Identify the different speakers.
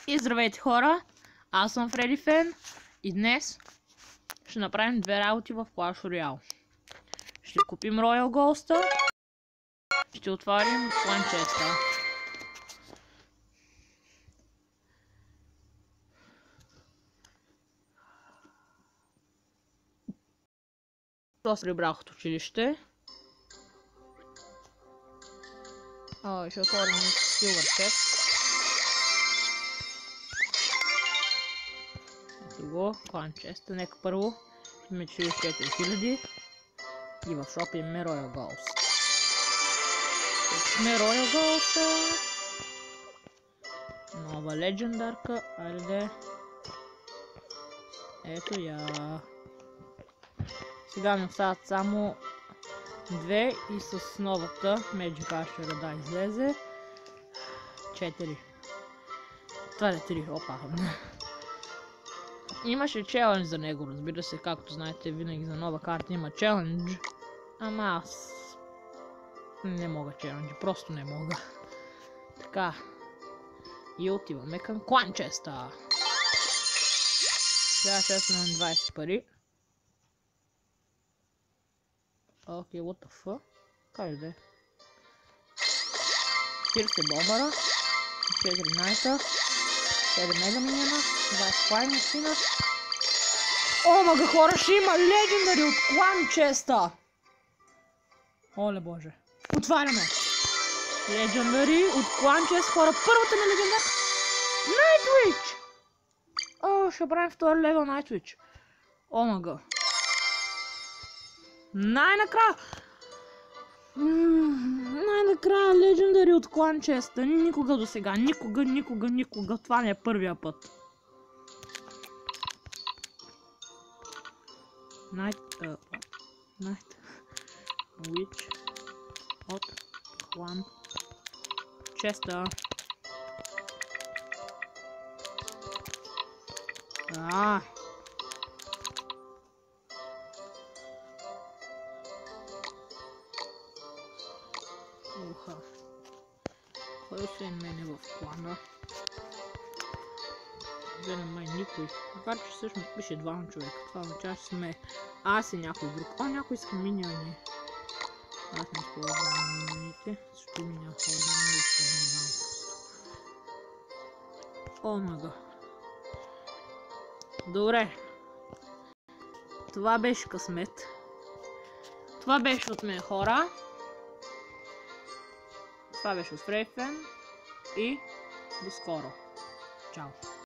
Speaker 1: И здравейте хора, аз съм Фреди Фен и днес ще направим две работи в Clash Royale. Ще купим Royal Ghost, ще отворим Clan Chest. Това се прибрах от училище. Ще отворим Silver Chest. Друго, Clan Chest. Нека първо имаме 4000 и в шопа имаме Royal Ghost. Тук сме Royal Ghost. Нова легендарка. Айде. Ето я. Сега ми остават само две и с новата Magic Asher да излезе. 4. Това е 3. Опа. Имаше челендж за него, разбира се, както знаете, винаги за нова карта има челендж. Ама аз не мога челенджи, просто не мога. Така. И отиваме към Clan Chest. Сега ще сме на 20 пари. Окей, what the fuck? Как да е? 40 бомбара, 4 найта, 7 мега миньона, 20 флай машина. О, мага хора, ще има легендари от Clan Chest! Оле боже. Отваряме! Легендари от Clan Chest, хора, първата ми легендарка! Nightwitch! О, ще правим втори левел Nightwitch. О, мага. Най-накрая легендари от Clan Chest. Никога до сега. Никога. Това не е първия път. Night Witch от Clan Chest. Уха. Кой освен мене в клана? Гледам май никой. Макар че всъщност пише двама човека. Това означава, че сме аз и някой друг. О, някой иска миньони. Аз не използвам миньоните. Защо ми няма хора да не използвам просто. О, мага. Добре. Това беше късмет. Това беше от мен, хора. Това беше от Фреди Фен и до скоро. Чао!